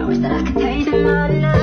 wish that I could tell you that my love